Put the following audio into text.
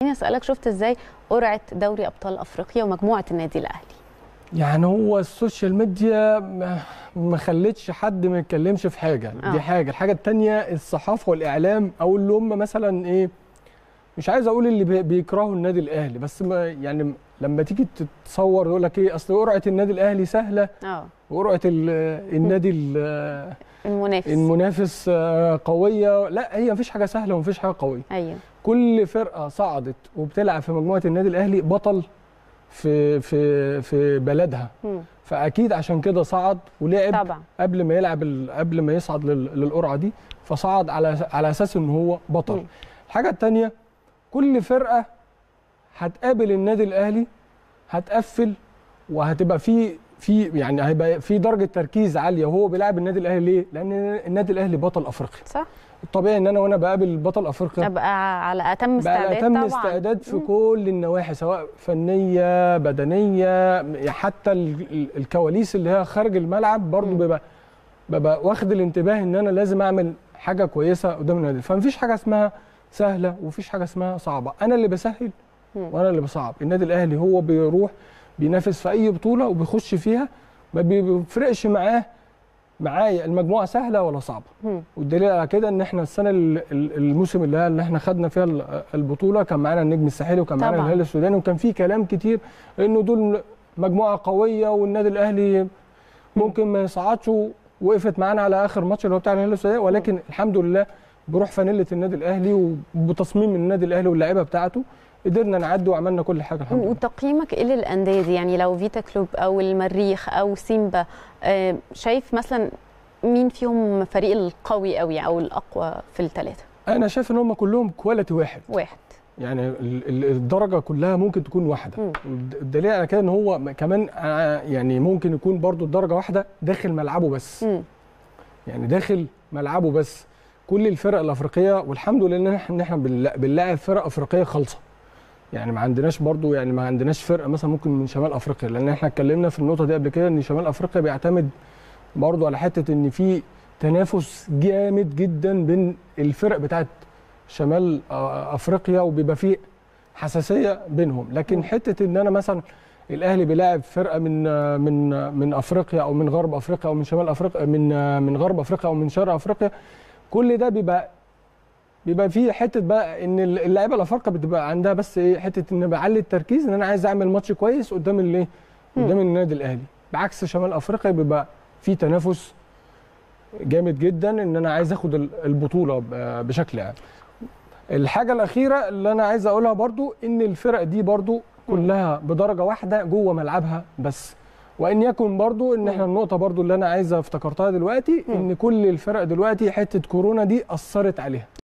خليني اسالك، شفت ازاي قرعه دوري ابطال افريقيا ومجموعه النادي الاهلي؟ يعني هو السوشيال ميديا ما خلتش حد ما يتكلمش في حاجه. دي حاجه. الحاجه الثانيه الصحافه والاعلام، او اللي هم مثلا ايه، مش عايز اقول اللي بيكرهوا النادي الاهلي، بس ما يعني لما تيجي تتصور يقول لك ايه، اصل قرعه النادي الاهلي سهله وقرعه النادي المنافس قويه. لا، هي مفيش حاجه سهله ومفيش حاجه قويه. ايوه، كل فرقه صعدت وبتلعب في مجموعه النادي الاهلي بطل في بلدها. فاكيد عشان كده صعد ولعب طبعا قبل ما يصعد للقرعه دي، فصعد على اساس ان هو بطل. الحاجه الثانيه، كل فرقه هتقابل النادي الاهلي هتقفل، وهتبقى في يعني هيبقى في درجه تركيز عاليه وهو بيلعب النادي الاهلي. ليه؟ لان النادي الاهلي بطل افريقيا. صح. الطبيعي ان انا وانا بقابل بطل افريقيا ابقى على اتم استعداد. على اتم استعداد في كل النواحي، سواء فنيه بدنيه، حتى الكواليس اللي هي خارج الملعب برضو ببقى واخد الانتباه ان انا لازم اعمل حاجه كويسه قدام النادي. فمفيش حاجه اسمها سهله ومفيش حاجه اسمها صعبه. انا اللي بسهل وانا اللي بصعب. النادي الاهلي هو بيروح بينافس في اي بطوله وبيخش فيها، ما بيفرقش معايا المجموعه سهله ولا صعبه. والدليل على كده ان احنا السنه الموسم اللي احنا خدنا فيها البطوله كان معانا النجم الساحلي وكان معانا الهلال السوداني، وكان في كلام كتير انه دول مجموعه قويه والنادي الاهلي ممكن ما يصعدش، وقفت معانا على اخر ماتش اللي هو بتاع الهلال السوداني. ولكن الحمد لله بروح فانيله النادي الاهلي وبتصميم النادي الاهلي واللاعيبه بتاعته قدرنا نعدي وعملنا كل حاجه الحمد لله. وتقييمك ايه للانديه دي؟ يعني لو فيتا كلوب او المريخ او سيمبا، شايف مثلا مين فيهم فريق القوي قوي او الاقوى في الثلاثه؟ انا شايف ان هم كلهم كواليتي واحد. يعني الدرجه كلها ممكن تكون واحده. الدليل على كده ان هو كمان يعني ممكن يكون برضو الدرجه واحده داخل ملعبه بس. يعني داخل ملعبه بس. كل الفرق الافريقيه والحمد لله ان احنا بنلاعب فرق افريقيه خالصه. يعني ما عندناش فرقه مثلا ممكن من شمال افريقيا، لان احنا اتكلمنا في النقطه دي قبل كده ان شمال افريقيا بيعتمد برضو على حته ان في تنافس جامد جدا بين الفرق بتاعت شمال افريقيا، وبيبقى فيه حساسيه بينهم. لكن حته ان انا مثلا الاهلي بيلاعب فرقه من افريقيا او من غرب افريقيا او من شمال افريقيا من غرب افريقيا او من شرق افريقيا، كل ده بيبقى فيه حته بقى ان اللعيبه الافارقه بتبقى عندها بس ايه، حته ان بعلي التركيز ان انا عايز اعمل ماتش كويس قدام النادي الاهلي. بعكس شمال افريقيا بيبقى في تنافس جامد جدا ان انا عايز اخد البطوله بشكل عام. الحاجه الاخيره اللي انا عايز اقولها برضو ان الفرق دي برضو كلها بدرجه واحده جوه ملعبها بس. وان يكن برضو ان احنا النقطه برضو اللي انا عايزه افتكرتها دلوقتي ان كل الفرق دلوقتي حته كورونا دي اثرت عليها.